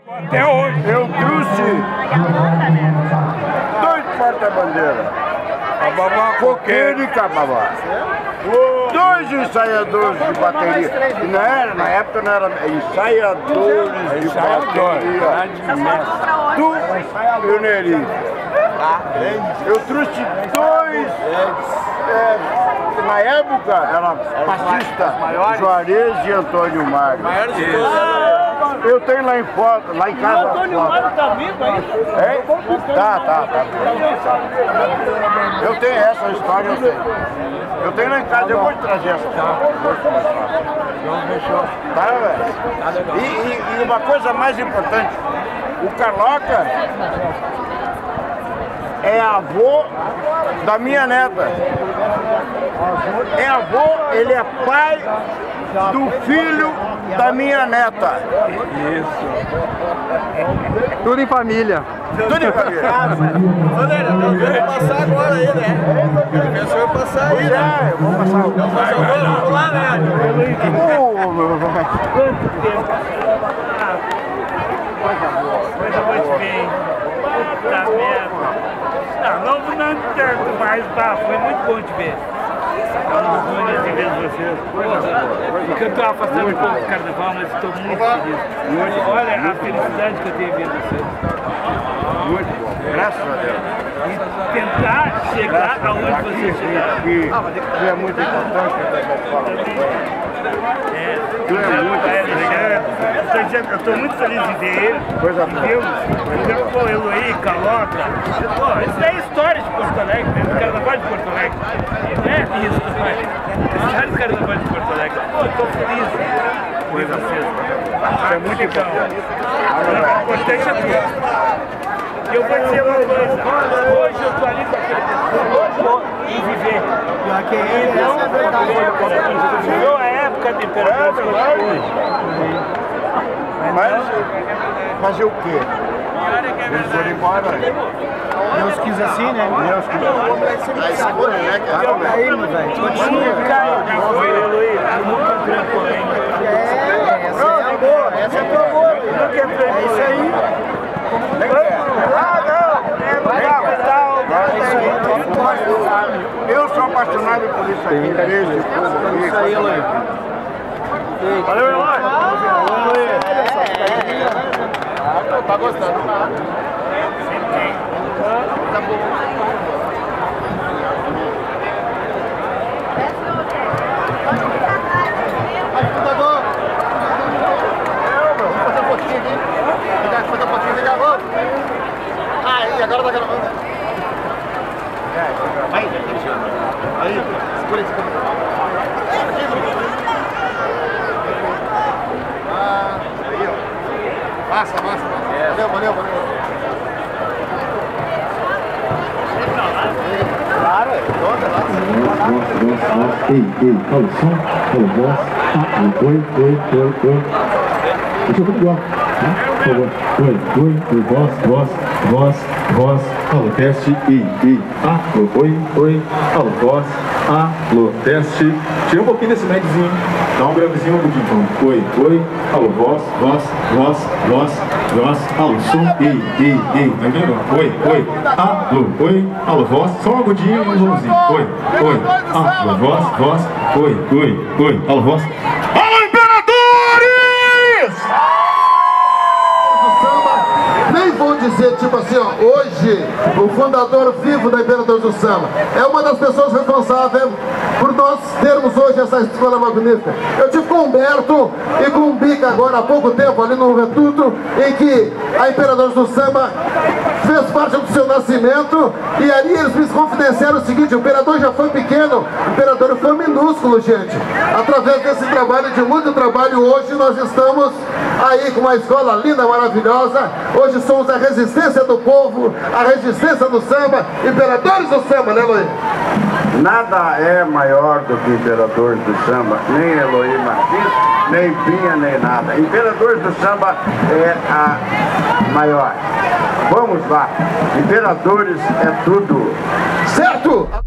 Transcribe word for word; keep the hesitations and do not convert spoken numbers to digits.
Até hoje. Eu trouxe dois porta-bandeiras. Cababá, Coqueiro e Cababá. Dois ensaiadores de bateria. E não era, na época não era ensaiadores de bateria. Do Pioneirinho. Eu trouxe dois. É, na época era passista, Juarez e Antônio Mário. Eu tenho lá em foto, lá em casa. O Antônio Mário tá vivo ainda? É? Tá, tá, tá. Eu tenho essa história, eu tenho. Eu tenho lá em casa, eu vou te trazer essa história. Tá, velho? E, e, e uma coisa mais importante, o Carloca é avô da minha neta. É avô, ele é pai do filho da minha neta. Isso. Tudo em família. Tudo em família. Ô, Lênin, eu vou passar agora aí, né? Eu quero o senhor passar aí, né? Eu vou passar o... Eu vou lá, né? Quanto tempo? Coisa muito bem. Puta merda. Não, não, não tanto, mas tá, foi muito bom te ver. Eu não sou bonito de ver vocês. Porque eu estou afastando um pouco do carnaval, mas estou muito feliz. Olha a felicidade que eu tenho em ver vocês. Muito bom, graças a Deus. E tentar chegar aonde vocês chegaram. Tu é muito importante que a fala. É, Tu é muito importante. Eu estou muito feliz de ver ele. Coisa Viu? Viu? Pô, Eloy, Caloca. Pô, isso é história de Porto Alegre, né? Do carnaval de Porto Alegre. Não é isso, mas história do carnaval de Porto Alegre. Pô, estou feliz de ver vocês. Isso é muito importante. O importante é tudo. Eu vou dizer uma coisa, hoje eu estou ali com aquele pessoa e viver. Então, não é época de imperador que hoje. Mas fazer o quê? Eles foram embora. Deus quis assim, né? Deus que a escolha, né, cara? Tá aí, meu velho. Continua, Caio. Já foi, Eloy. Nunca entrei em polêmica. É, essa é a boa. Essa é a tua boa. Nunca entrei em polêmica. Eu sou apaixonado por isso aqui, desde o Isso aí, Eloy. Valeu, Eloy. Tá gostando? Tá bom. Aí, agora tá gravando. Aí, aí, segura aí, segura. Ah, aí, ó. Massa, massa, massa. Valeu, valeu, valeu. Claro, é. Toda lá. Voz, voz, voz. Ei, ei, fala o som, fala a voz. Ah, oi, oi, oi, oi. Deixa eu ver igual. Por favor. Oi, oi, oi, voz, voz, voz, voz. Alô, teste, ei, ei. Ah, oi, oi. Alô, voz. Alô, teste. Tira um pouquinho desse medzinho. Dá um gravezinho um pouquinho. Então. Oi, oi. Alô, voz, voz, voz, voz, voz. Alô, som. Ei, ei, ei. Tá vendo? Oi, oi. Alô, oi. Alô, voz. Só um agudinho e um volumezinho. Oi, oi. Alô, voz, voz. Oi, oi, oi. Alô, voz. Alô, Imperadores! Nem vou dizer, tipo assim, ó, hoje, o fundador vivo da Imperadores do Samba é uma das pessoas responsáveis por nós termos hoje essa escola magnífica. Eu tive com o Humberto e com o Bica agora há pouco tempo, ali no Retuto, em que a Imperadores do Samba fez parte do seu nascimento, e ali eles me confidenciaram o seguinte: o Imperador já foi pequeno, o Imperador foi minúsculo, gente. Através desse trabalho, de muito trabalho, hoje nós estamos aí com uma escola linda, maravilhosa. Hoje somos a resistência do povo, a resistência do samba, Imperadores do Samba, né, Eloy? Nada é maior do que Imperadores do Samba, nem Eloy Martins, nem Pinha, nem nada. Imperadores do Samba é a maior. Vamos lá, Imperadores é tudo. Certo?